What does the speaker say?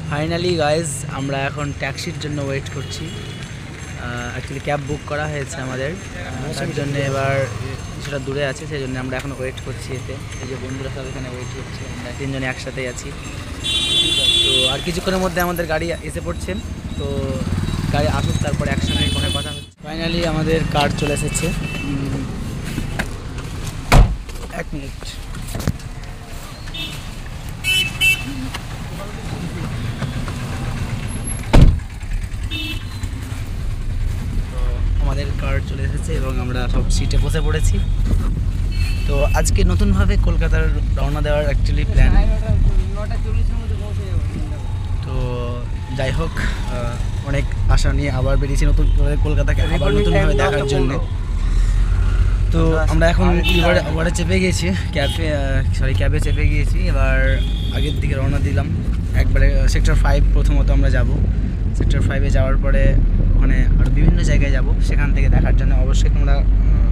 Finally guys আমরা এখন ট্যাক্সির জন্য ওয়েট করছি। অ্যাকচুয়ালি ক্যাব বুক করা হয়েছে আমাদের, তার জন্য এবার কিছুটা দূরে আছে, সেই জন্য আমরা এখন ওয়েট করছি। এতে এই যে বন্ধুরা সব এখানে ওয়েট করছে, আমরা তিনজনে একসাথেই আছি। তো আর কিছুক্ষণের মধ্যে আমাদের গাড়ি এসে পড়ছে, তো গাড়ি আসুক তারপরে একসঙ্গে ফোনে কথা হচ্ছে। ফাইনালি আমাদের কার চলে এসেছে। 1 মিনিট। আমাদের কার চলে এসেছে এবং আমরা সব সিটে বসে পড়েছি। তো আজকে নতুনভাবে কলকাতার রওনা দেওয়ার অ্যাকচুয়ালি প্ল্যান। তো যাই হোক, অনেক আশা নিয়ে আবার বেরিয়েছি নতুন করে কলকাতাকে আবার নতুনভাবে দেখার জন্য। তো আমরা এখন এবারে চেপে গিয়েছি ক্যাবে চেপে গিয়েছি। এবার আগের দিকে রওনা দিলাম, একবারে সেক্টর 5 প্রথমত আমরা যাব। সেক্টর 5-এ যাওয়ার পরে ওখানে আরও বিভিন্ন জায়গায় যাব, সেখান থেকে দেখার জন্য অবশ্যই তোমরা